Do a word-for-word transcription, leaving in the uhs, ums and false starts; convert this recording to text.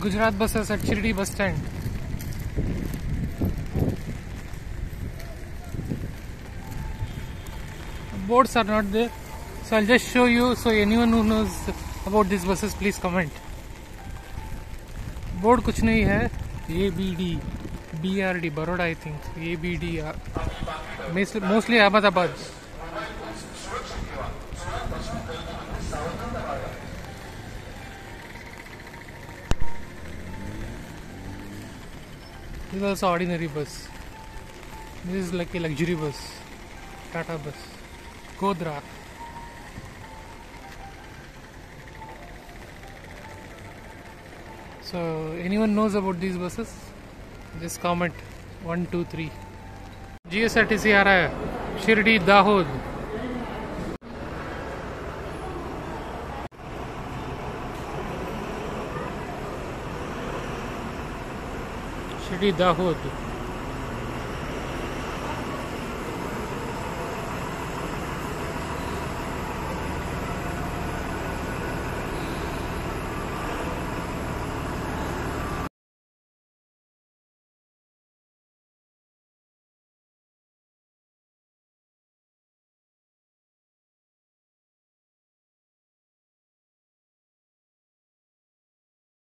Gujarat buses at Shirdi bus stand. Boards are not there, so I'll just show you. So anyone who knows about these buses, please comment. Board कुछ नहीं है. A B D, B R D, Baroda I think. A B D, mostly Ahmedabad. This is also ordinary bus. This is like a luxury bus. Tata bus. Godra. So anyone knows about these buses? Just comment one, two, three. G S R T C आ रहा है शिरडी दाहोद. शिरडी दाहोद.